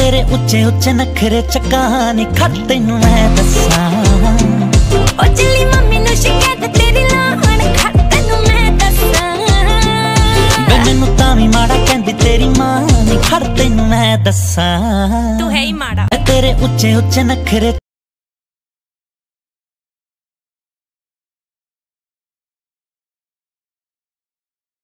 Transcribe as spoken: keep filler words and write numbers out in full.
तेरे उच्चे उच्चे नखरे चक्का नी खड़ तैनू मैं दस्सां ओ चली मम्मी नू शिकायत तेरी लाहण खड़ तैनू मैं दस्सां वे मैनू तां वी माड़ा कहंदी तेरी मां नी खड़ तैनू मैं दस्सां तू है ही माड़ा तेरे उच्चे उच्चे नखरे